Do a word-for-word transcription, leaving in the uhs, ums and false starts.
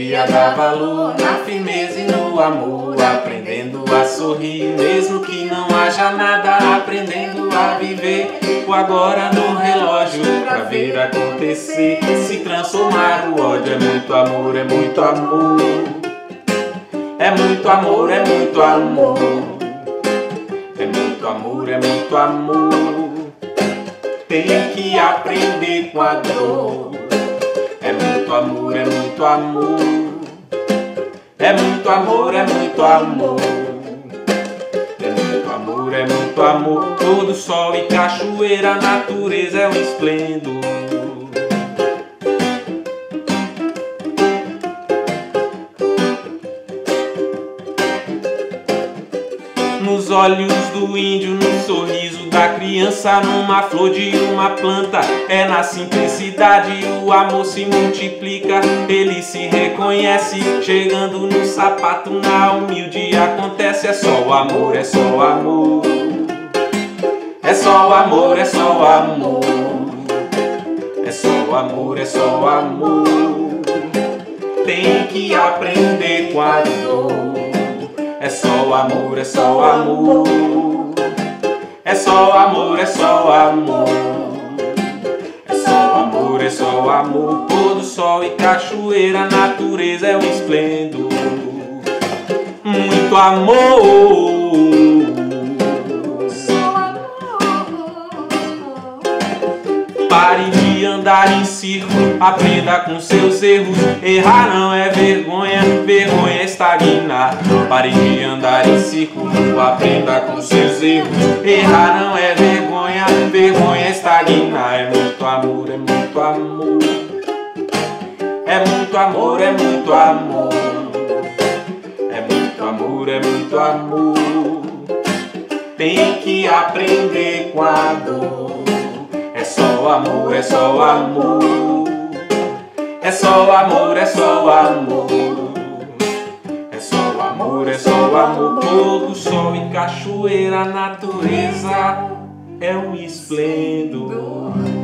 dia dá valor na firmeza e no amor, aprendendo a sorrir, mesmo que não haja nada, aprendendo a viver o agora no relógio, pra ver acontecer, se transformar o ódio. É muito amor, é muito amor, é muito amor, é muito amor, é muito amor, é muito amor. Tem que aprender com a dor. É muito amor, é muito amor, é muito amor, é muito amor, é muito amor, é muito amor. Todo sol e cachoeira, a natureza é um esplendor. Nos olhos do índio, no sorriso da criança, numa flor de uma planta, é na simplicidade o amor se multiplica. Ele se reconhece, chegando no sapato, na humilde acontece. É só o amor, é só o amor, é só o amor, é só o amor, é só o amor, é só o amor. Tem que aprender com a dor. É só o amor, é só o amor, é só o amor, é só o amor, é só o amor, é só o amor. Pôr do sol e cachoeira, a natureza é um esplendor. Muito amor. Pare de andar em círculo, aprenda com seus erros. Errar não é vergonha, vergonha é estagnar. Pare de andar em círculo, aprenda com seus erros. Errar não é vergonha, vergonha é estagnar. É muito amor, é muito amor, é muito amor, é muito amor, é muito amor, é muito amor. Tem que aprender com a dor. É só o amor, é só o amor, é só o amor, é só o amor, é só o amor, é só o amor. Todo sol e cachoeira, a natureza é um esplendor.